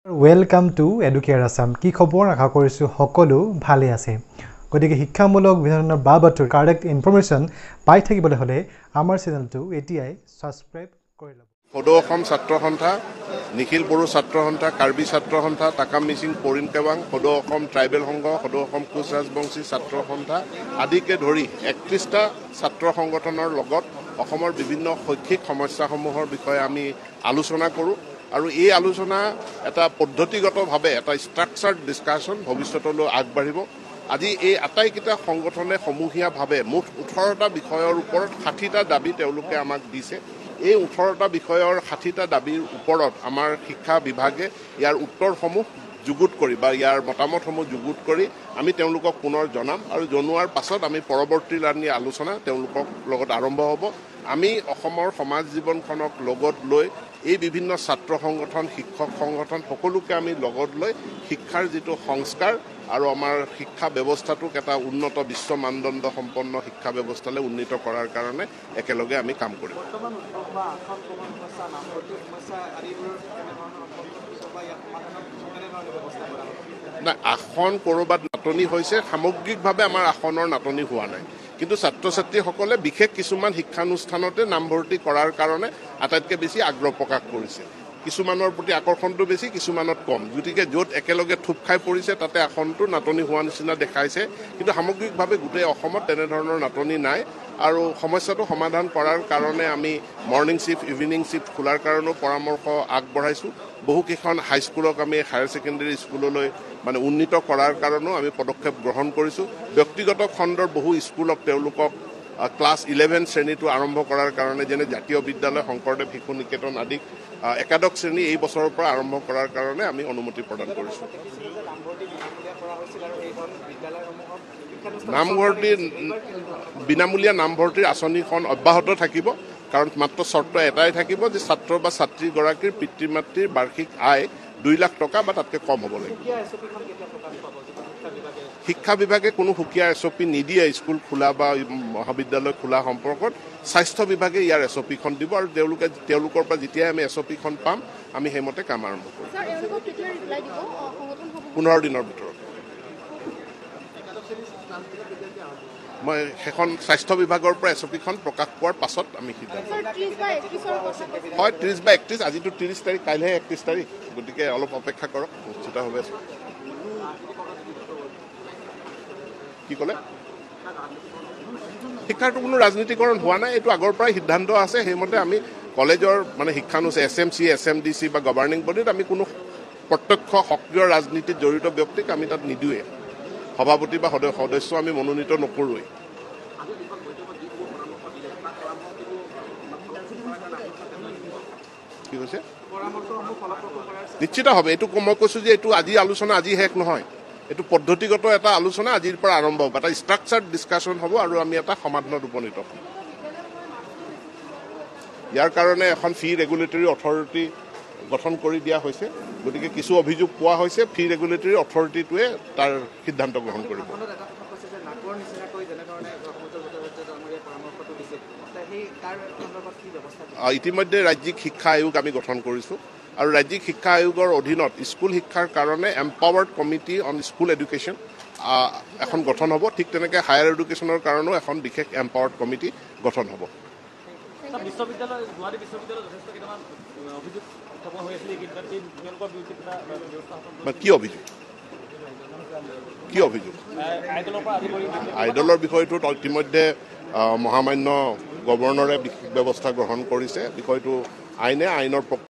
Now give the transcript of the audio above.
Welcome to Educare Assam. কি খবৰ? আশা কৰিছোঁ সকলো ভালে আছে। গতিকে শিক্ষামূলক বিভিন্ন ধৰণৰ বাতৰি কাৰেক্ট ইনফৰমেশ্যন পাই থাকিবলৈ হ'লে আমাৰ চেনেলটো এতিয়াই ছাবস্ক্ৰাইব কৰি ল'ব। সদৌ অসম ছাত্ৰ সন্থা, নিখিল বড়ো ছাত্ৰ সন্থা, কাৰ্বি ছাত্ৰ সন্থা, টাকাম মিচিং কৰিম কেৱাং, সদৌ অসম ট্ৰাইবেল সংঘ, সদৌ অসম কোচ ৰাজবংশী ছাত্ৰ সন্থা আদিকে ধৰি 31টা ছাত্ৰ সংগঠনৰ লগত অসমৰ বিভিন্ন শৈক্ষিক সমস্যাসমূহৰ বিষয়ে আমি আলোচনা কৰোঁ আৰু এই আলোচনা এটা পদ্ধতিগতভাৱে এটা ষ্ট্ৰাকচাৰ্ড ডিছকাশ্যন ভৱিষ্যতলৈ আগবাঢ়িব। আজি এই আটাইকেইটা সংগঠনে সমূহীয়াভাৱে মুঠ 18টা বিষয়ৰ ওপৰত 60টা দাবী তেওঁলোকে আমাক দিছে। এই 18টা বিষয়ৰ 60টা দাবীৰ ওপৰত আমাৰ শিক্ষা বিভাগে ইয়াৰ উত্তৰসমূহ যুগুত কৰি বা ইয়াৰ মতামতসমূহ যুগুত কৰি আমি তেওঁলোকক পুনৰ জনাম আৰু জনোৱাৰ পাছত আমি পৰৱৰ্তীলানি আলোচনা তেওঁলোকৰ লগত আৰম্ভ হ'ব। আমি অসমৰ সমাজ জীৱনখনক লগত লৈ এই বিভিন্ন ছাত্ৰ সংগঠন, শিক্ষক সংগঠন সকলোকে আমি লগত লৈ শিক্ষাৰ যিটো সংস্কাৰ আৰু আমাৰ শিক্ষা ব্যৱস্থাটোক এটা উন্নত বিশ্ব মানদণ্ড সম্পন্ন শিক্ষা ব্যৱস্থালৈ উন্নীত কৰাৰ কাৰণে একেলগে আমি কাম কৰিম। না, আসন ক'ৰবাত নাটনি হৈছে, সামগ্ৰিকভাৱে আমাৰ আসনৰ নাটনি হোৱা নাই, কিন্তু ছাত্ৰ ছাত্ৰীসকলে বিশেষ কিছুমান শিক্ষানুষ্ঠানতে নামভৰ্তি কৰাৰ কাৰণে আটাইতকৈ বেছি আগ্ৰহ প্ৰকাশ কৰিছে। কিছুমানৰ প্ৰতি আকৰ্ষণটো বেছি, কিছুমানত কম। গতিকে য'ত একেলগে থুপ খাই পৰিছে তাতে আসনটো নাটনি হোৱা নিচিনা দেখাইছে, কিন্তু সামগ্ৰিকভাৱে গোটেই অসমত তেনেধৰণৰ নাটনি নাই। আৰু সমস্যাটো সমাধান কৰাৰ কাৰণে আমি মৰ্ণিং শ্বিফ্ট, ইভিনিং শ্বিফ্ট খোলাৰ কাৰণেও পৰামৰ্শ আগবঢ়াইছোঁ। বহুকেইখন হাইস্কুলক আমি হায়াৰ ছেকেণ্ডেৰী স্কুললৈ উন্নীত কৰাৰ কাৰণেও আমি পদক্ষেপ গ্ৰহণ কৰিছোঁ। ব্যক্তিগত খণ্ডৰ বহু স্কুলক তেওঁলোকক ক্লাছ 11 শ্ৰেণীটো আৰম্ভ কৰাৰ কাৰণে, যেনে জাতীয় বিদ্যালয়, শংকৰদেৱ শিশু নিকেতন আদিক একাদশ শ্ৰেণী এই বছৰৰ পৰা আৰম্ভ কৰাৰ কাৰণে আমি অনুমতি প্ৰদান কৰিছোঁ। বিনামূলীয়া নামভৰ্তিৰ আঁচনিখন অব্যাহত থাকিব, কাৰণ মাত্ৰ চৰ্ত এটাই থাকিব যে ছাত্ৰ বা ছাত্ৰীগৰাকীৰ পিতৃ মাতৃৰ বাৰ্ষিক আয় 2 লাখ টকা বা তাতকৈ কম হ'ব লাগিব। শিক্ষা বিভাগে কোনো সুকীয়া SOP নিদিয়ে স্কুল খোলা বা মহাবিদ্যালয় খোলা সম্পৰ্কত। স্বাস্থ্য বিভাগে ইয়াৰ SOPখন দিব আৰু তেওঁলোকৰ পৰা যেতিয়াই আমি SOPখন পাম আমি সেইমতে কাম আৰম্ভ কৰিম। 15 দিনৰ ভিতৰত মই সেইখন স্বাস্থ্য বিভাগৰ পৰা SOPখন প্ৰকাশ পোৱাৰ পাছত আমি সিদ্ধান্ত হয় 30 বা 31। আজিতো 30 তাৰিখ, কাইলৈহে 31 তাৰিখ, গতিকে অলপ অপেক্ষা কৰক, নিশ্চিতভাৱে। কি ক'লে? শিক্ষাৰটো কোনো ৰাজনীতিকৰণ হোৱা নাই, এইটো আগৰ পৰাই সিদ্ধান্ত আছে। সেইমতে আমি কলেজৰ শিক্ষানুষ্ঠান SMC, SMDC বা গভাৰ্ণিং বডিত আমি কোনো প্ৰত্যক্ষ সক্ৰিয় ৰাজনীতিত জড়িত ব্যক্তিক আমি তাত নিদিওঁৱে। সভাপতি বা সদস্য আমি মনোনীত নকৰোঁৱেই। কি কৈছে? নিশ্চিত হবে। এইটো মই কৈছোঁ যে এইটো আজি আলোচনা আজি শেষ নহয়, এইটো পদ্ধতিগত এটা আলোচনা আজিৰ পৰা আৰম্ভ হ'ব, এটা ষ্ট্ৰাকচাৰ্ড ডিছকাশ্যন হ'ব আৰু আমি এটা সমাধানত উপনীত হ'ম। ইয়াৰ কাৰণে এখন ফি ৰেগুলেটৰী অথৰিটি গঠন কৰি দিয়া হৈছে। গতিকে কিছু অভিযোগ পোৱা হৈছে, ফি ৰেগুলেটৰী অথৰিটিটোৱে তাৰ সিদ্ধান্ত গ্ৰহণ কৰিব। ইতিমধ্যে ৰাজ্যিক শিক্ষা আয়োগ আমি গঠন কৰিছোঁ আৰু ৰাজ্যিক শিক্ষা আয়োগৰ অধীনত স্কুল শিক্ষাৰ কাৰণে empowered committee on school education এখন গঠন হ'ব। ঠিক তেনেকৈ হায়াৰ এডুকেশ্যনৰ কাৰণেও এখন বিশেষ এম্পাৱাৰ্ড কমিটি গঠন হ'ব। কি অভিযোগ? কি অভিযোগ? আইডলৰ বিষয়টোত ইতিমধ্যে মহামান্য গভৰ্ণৰে বিশেষ ব্যৱস্থা গ্ৰহণ কৰিছে। বিষয়টো আইনৰ